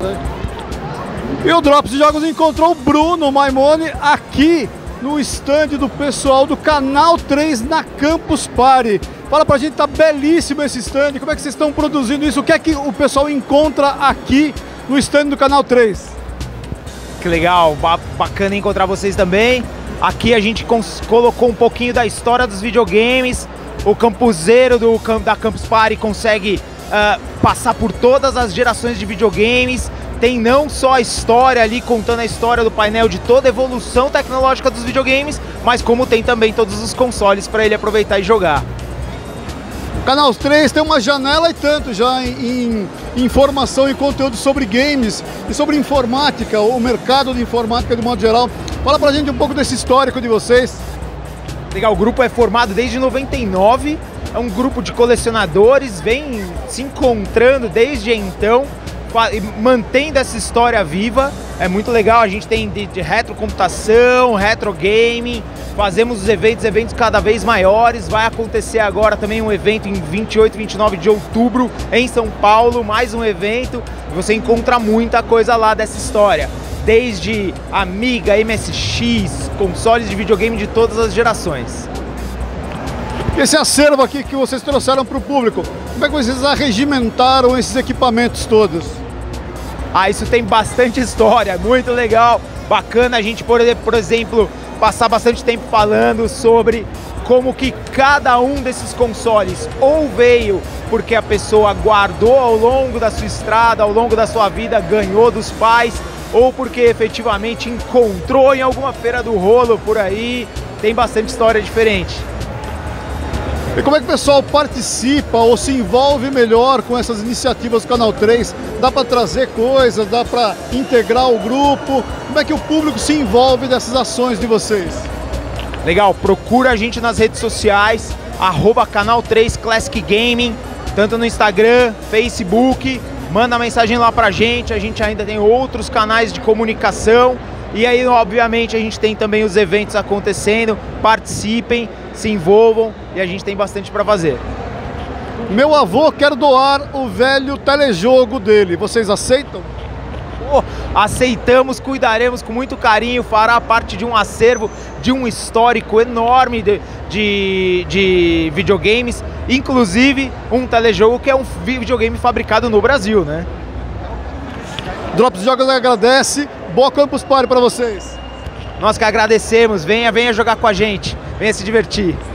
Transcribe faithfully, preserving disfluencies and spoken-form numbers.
E o Drops de Jogos encontrou o Bruno Maimone aqui no stand do pessoal do Canal três na Campus Party. Fala pra gente, tá belíssimo esse stand, como é que vocês estão produzindo isso? O que é que o pessoal encontra aqui no stand do Canal três? Que legal, ba bacana encontrar vocês também. Aqui a gente colocou um pouquinho da história dos videogames. O campuseiro do, da Campus Party consegue uh, passar por todas as gerações de videogames. Tem não só a história ali, contando a história do painel de toda a evolução tecnológica dos videogames, mas como tem também todos os consoles para ele aproveitar e jogar. O Canal três tem uma janela e tanto já em, em informação e conteúdo sobre games e sobre informática, o mercado de informática de modo geral. Fala pra gente um pouco desse histórico de vocês. Legal, o grupo é formado desde noventa e nove, é um grupo de colecionadores, vem se encontrando desde então, mantendo essa história viva. É muito legal, a gente tem de, de retrocomputação, retro gaming, fazemos os eventos, eventos cada vez maiores. Vai acontecer agora também um evento em vinte e oito, vinte e nove de outubro em São Paulo, mais um evento. Você encontra muita coisa lá dessa história, desde Amiga, M S X, consoles de videogame de todas as gerações. Esse acervo aqui que vocês trouxeram para o público, como é que vocês arregimentaram esses equipamentos todos? Ah, isso tem bastante história, muito legal, bacana a gente, por exemplo, passar bastante tempo falando sobre como que cada um desses consoles ou veio porque a pessoa guardou ao longo da sua estrada, ao longo da sua vida, ganhou dos pais, ou porque efetivamente encontrou em alguma feira do rolo por aí. Tem bastante história diferente. E como é que o pessoal participa ou se envolve melhor com essas iniciativas do Canal três? Dá para trazer coisas, dá para integrar o grupo? Como é que o público se envolve dessas ações de vocês? Legal, procura a gente nas redes sociais, arroba Canal três Classic Gaming, tanto no Instagram, Facebook, manda mensagem lá pra gente, a gente ainda tem outros canais de comunicação. E aí, obviamente, a gente tem também os eventos acontecendo, participem, se envolvam e a gente tem bastante para fazer. Meu avô quer doar o velho telejogo dele, vocês aceitam? Oh, aceitamos, cuidaremos com muito carinho, fará parte de um acervo, de um histórico enorme de, de, de videogames, inclusive um telejogo que é um videogame fabricado no Brasil, né? Drops de Jogos agradece. Boa Campus Party para vocês. Nós que agradecemos. Venha, venha jogar com a gente. Venha se divertir.